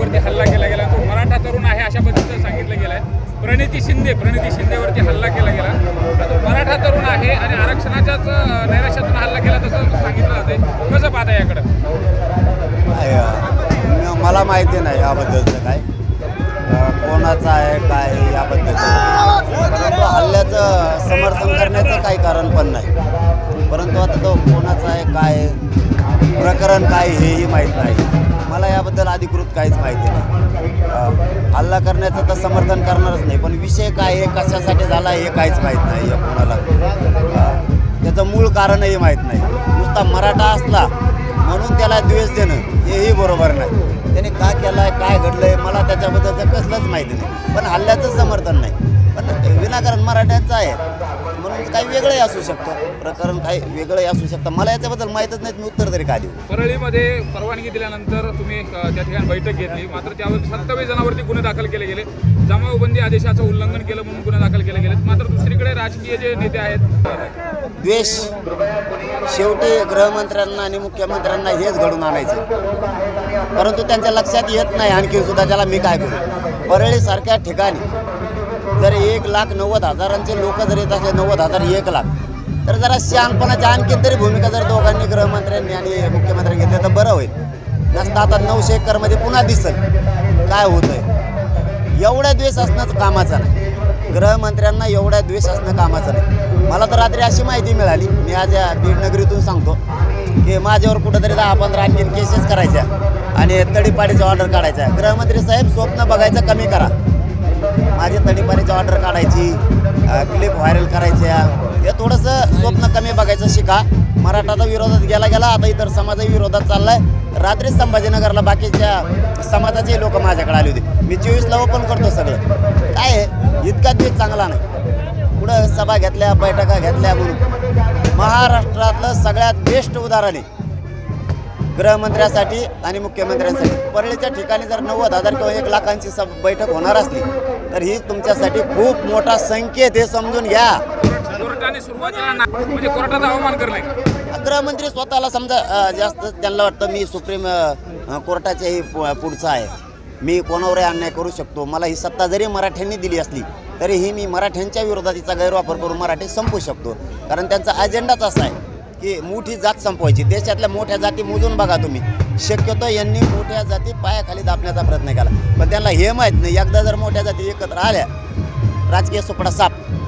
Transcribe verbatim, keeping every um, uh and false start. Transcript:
तरुणावरती हल्ला केला गेला, तो मराठा तरुण आहे अशा पद्धतीचं सांगितलं गेलं आहे. प्रणिती शिंदे प्रणिती शिंदेवरती हल्ला केला गेला, तो मराठा तरुण आहे आणि आरक्षणाच्याच नैराश्यातून हल्ला केला तसं सांगितलं जाते. कसं पाहता याकडं? मला माहिती नाही याबद्दलचं काय कोणाचं आहे काय याबद्दल, परंतु हल्ल्याचं समर्थन करण्याचं काही कारण पण नाही. परंतु आता तो कोणाचा आहे काय प्रकरण काय हेही माहीत नाही. मला याबद्दल अधिकृत काहीच माहिती नाही. हल्ला करण्याचं तर समर्थन करणारच नाही, पण विषय काय आहे कशासाठी झाला हे काहीच माहीत नाही आहे कोणाला. त्याचं मूळ कारणही माहीत नाही. नुसता मराठा असला म्हणून त्याला द्वेष देणं हेही बरोबर नाही. त्याने का केलं आहे काय घडलं आहे मला त्याच्याबद्दलचं कसलंच माहिती नाही. पण हल्ल्याचं समर्थन नाही, पण विनाकारण मराठ्यांचं आहे म्हणून काही वेगळंही असू शकतं, प्रकरण काही वेगळंही असू शकतं. मला याच्याबद्दल माहीतच नाही, मी उत्तर तरी काय देऊ. परळीमध्ये परवानगी दिल्यानंतर तुम्ही त्या ठिकाणी बैठक घेतली, मात्र त्यावर सत्तावीस जणांवरती गुन्हे दाखल केले गेले. जमावबंदी आदेशाचं उल्लंघन केलं म्हणून गुन्हे दाखल केले गेले. मात्र दुसरीकडे राजकीय जे नेते आहेत, द्वेष शेवटी गृहमंत्र्यांना आणि मुख्यमंत्र्यांना हेच घडून आणायचं, परंतु त्यांच्या लक्षात येत नाही. आणखी सुद्धा त्याला मी काय करू. परळीसारख्या ठिकाणी जर एक लाख नव्वद हजारांचे लोक जर येत असले, नव्वद हजार एक लाख, तर जरा शहाणपणाची आणखीन तरी भूमिका जर दोघांनी गृहमंत्र्यांनी आणि मुख्यमंत्र्यांनी घेतली तर बरं होईल. नसता आता नऊशे एकरमध्ये पुन्हा दिसेल काय होतंय. एवढा द्वेष असणंच कामाचं नाही. गृहमंत्र्यांना एवढा द्वेष असणं कामाचं नाही. मला तर रात्री अशी माहिती मिळाली, मी आज या बीड नगरीतून सांगतो की माझ्यावर कुठंतरी दहा पंधरा आणखीन केसेस करायच्या आणि तडीपाडीचा ऑर्डर काढायचा. गृहमंत्री साहेब स्वप्न बघायचं कमी करा. माझी तडीपाडीची ऑर्डर काढायची, क्लिप व्हायरल करायच्या, हे थोडंसं स्वप्न कमी बघायचं शिका. मराठाचा विरोधात गेला गेला आता इतर समाजाच्या विरोधात चाललाय. रात्रीच संभाजीनगरला बाकीच्या समाजाचे लोक माझ्याकडे आले होते. मी चोवीसला ओपन करतो सगळं. काय आहे इतका दिवस चांगला नाही. पुढं सभा घेतल्या बैठका घेतल्या म्हणून महाराष्ट्रातलं सगळ्यात बेस्ट उदाहरण आहे गृहमंत्र्यासाठी आणि मुख्यमंत्र्यांसाठी. परळीच्या ठिकाणी जर नव्वद हजार किंवा एक लाखांची सब बैठक होणार असली तर ही तुमच्यासाठी खूप मोठा संकेत हे समजून घ्या. कोर्टाने सुरुवातीला म्हणजे कोर्टाचा अवमान करणे. गृहमंत्री स्वतःला समजा जास्त त्यांना वाटतं मी सुप्रीम कोर्टाच्याही पुढचा आहे, मी कोणावरही अन्याय करू शकतो. मला ही सत्ता जरी मराठ्यांनी दिली असली तरीही मी मराठ्यांच्या विरोधात तिचा गैरवापर करून मराठी संपवू शकतो. कारण त्यांचा अजेंडाच असा आहे की मोठी जात संपवायची. देशातल्या मोठ्या जाती मोजून बघा तुम्ही. शक्यतो यांनी मोठ्या जाती पायाखाली दाबण्याचा प्रयत्न केला, पण त्यांना हे माहीत नाही एकदा जर मोठ्या जाती एकत्र आल्या राजकीय सुपडा साप